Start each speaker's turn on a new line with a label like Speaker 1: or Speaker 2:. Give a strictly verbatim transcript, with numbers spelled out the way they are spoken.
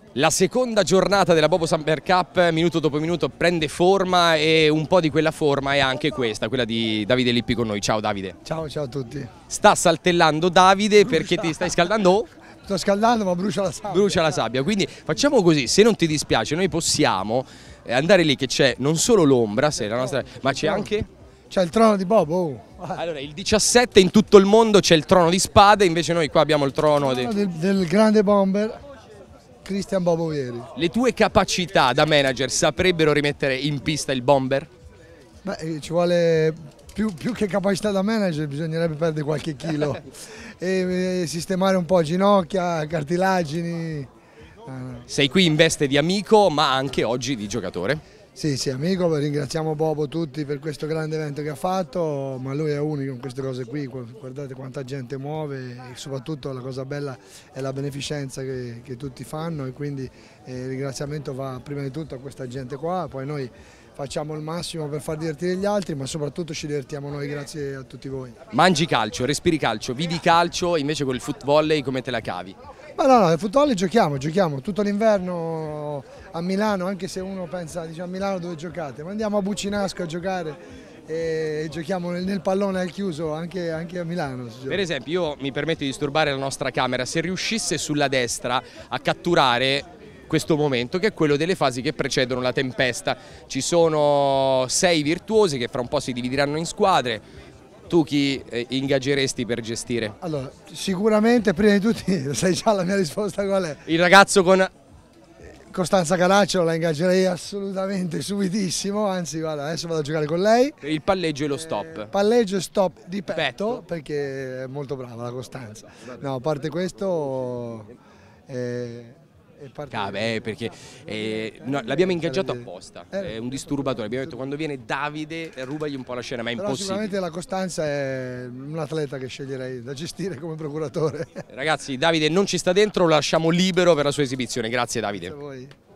Speaker 1: La seconda giornata della Bobo Samper Cup, minuto dopo minuto, prende forma e un po' di quella forma è anche questa, quella di Davide Lippi con noi. Ciao Davide.
Speaker 2: Ciao, ciao a tutti.
Speaker 1: Sta saltellando Davide brucia. Perché ti stai scaldando?
Speaker 2: Sto scaldando ma brucia la sabbia.
Speaker 1: Brucia la sabbia, quindi facciamo così, se non ti dispiace noi possiamo andare lì che c'è non solo l'ombra, nostra... ma c'è anche...
Speaker 2: C'è il trono di Bobo. Oh.
Speaker 1: Allora, il diciassette in tutto il mondo c'è il trono di spade, invece noi qua abbiamo il trono,
Speaker 2: il trono
Speaker 1: de...
Speaker 2: del, del grande bomber Cristian Bobo Vieri.
Speaker 1: Le tue capacità da manager saprebbero rimettere in pista il bomber?
Speaker 2: Beh, ci vuole più, più che capacità da manager, bisognerebbe perdere qualche chilo e, e sistemare un po' ginocchia, cartilagini.
Speaker 1: Sei qui in veste di amico ma anche oggi di giocatore?
Speaker 2: Sì, sì, amico, ringraziamo Bobo tutti per questo grande evento che ha fatto, ma lui è unico in queste cose qui, guardate quanta gente muove e soprattutto la cosa bella è la beneficenza che, che tutti fanno e quindi eh, il ringraziamento va prima di tutto a questa gente qua, poi noi facciamo il massimo per far divertire gli altri, ma soprattutto ci divertiamo noi, grazie a tutti voi.
Speaker 1: Mangi calcio, respiri calcio, vivi calcio, invece con il foot volley come te la cavi?
Speaker 2: Ma no, no, il football giochiamo, giochiamo tutto l'inverno a Milano, anche se uno pensa dice, a Milano dove giocate, ma andiamo a Buccinasco a giocare e, e giochiamo nel, nel pallone al chiuso anche, anche a Milano.
Speaker 1: Per esempio, io mi permetto di disturbare la nostra camera, se riuscisse sulla destra a catturare questo momento che è quello delle fasi che precedono la tempesta, ci sono sei virtuosi che fra un po' si divideranno in squadre. Tu chi ingaggeresti per gestire?
Speaker 2: Allora, sicuramente prima di tutti, sai già la mia risposta qual è?
Speaker 1: Il ragazzo con...
Speaker 2: Costanza Caracciolo la ingaggerei assolutamente subitissimo, anzi guarda, adesso vado a giocare con lei.
Speaker 1: Il palleggio e lo stop.
Speaker 2: Eh, palleggio e stop di petto,
Speaker 1: petto,
Speaker 2: perché è molto brava la Costanza. No, a parte questo... Eh,
Speaker 1: Ah, beh, perché eh, no, l'abbiamo ingaggiato apposta, è un disturbatore, abbiamo detto quando viene Davide rubagli un po' la scena, ma è
Speaker 2: Però
Speaker 1: impossibile.
Speaker 2: Sicuramente la Costanza è un atleta che sceglierei da gestire come procuratore.
Speaker 1: Ragazzi, Davide non ci sta dentro, lo lasciamo libero per la sua esibizione, grazie Davide.
Speaker 2: Grazie a voi.